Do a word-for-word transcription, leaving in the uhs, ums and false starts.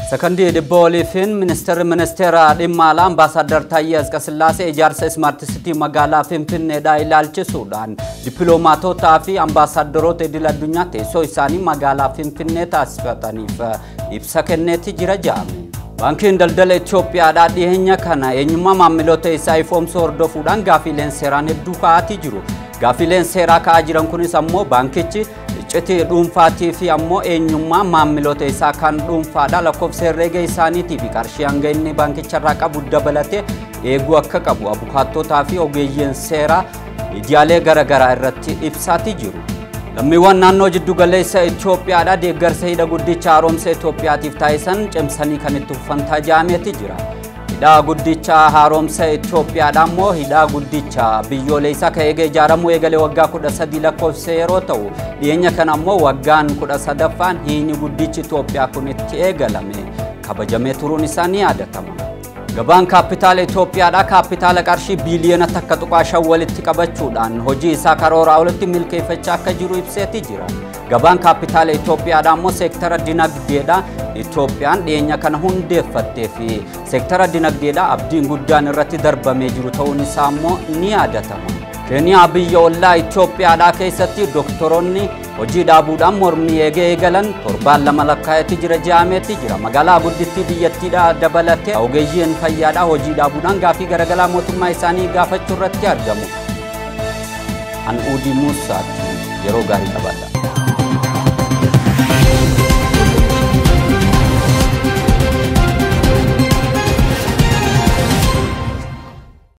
Sakandi de Bolifin Minister Ministera Dimala Ambassador Tayyaz Kasillase Ijaarsa Smart City magaalaa Finfinneedhaa ilaalchisuudhaan dippiloomaatota fi ambaasaaddaroota idil addunyaa teessoo isaanii magaalaa Finfinnee taasifataniif ibsa kenneeti jira jedhame. Baankiin daldala Itoophiyaadhaa dhiyeenya kana eenyummaa maamiloota isaa ifoomsuu hordofuudhaan gaaffiileen seeraan hedduu kaa'atii jiru. Gaaffiileen seeraa kaa'aa jiran kunis ammoo baankichi iccitii dhuunfaatii fi ammoo eenyummaa maamiloota isaa kan dhuunfaadhaa lakkoofsa herreega isaaniitii fi qarshii hanga inni baankicharraa qabu dabalatee eeguu akka qabu abukaattotaa fi ogeeyyiin seeraa miidiyaalee garaagaraa irratti ibsaatii jiru. Lammiiwwan naannoo jiddu galeessa Itoophiyaadhaa deeggarsa hidha guddicha haaromsa Itoophiyaatiif taasisan cimsanii kan itti fufan tajaajilanii jira. Hidha guddicha haaromsa Itoophiyaadhaa immoo hidha guddicha biyyoolessaa ka'ee ijaaramuu eegalee waggaa kudha sadii lakkoofse yeroo ta'u dhiyeenya kana immoo waggaan kudha sadaffaan hidhi guddichi Itoophiyaa kun itti eegalame kabajamee turuun isaa ni yaadatama. Gabaan kaapitaala Itoophiyaadhaa kaapitaala qarshii biiliyoona takka tuqaa shan walitti qabachuudhaan hojii isaa karooraa olitti milkeeffachaa akka jiru ibseeti jira. Gabaan kaapitaala Itoophiyaadhaa immoo seektara dinagdeedhaa Itoophiyaan dhiyeenya kana hundeeffattee fi seektara dinagdeedhaa abdiin guddaan irratti darbamee jiru ta'uun isaa immoo ni yaadatama. Keeniyaa biyya ollaa Itoophiyaadhaa keessatti doktoroonni hojii dhaabuudhaan mormii eegalan torbaan lama lakkaa'eeti jira jedhameeti jira. Magaalaa guddittii biyyattiidhaa dabalatee ogeeyyiin fayyaadhaa hojii dhaabuudhaan gaaffii garaagaraa mootummaa isaanii gaafachuu irratti argamu. An Uudii Muusaati yeroo gaarii qabadha.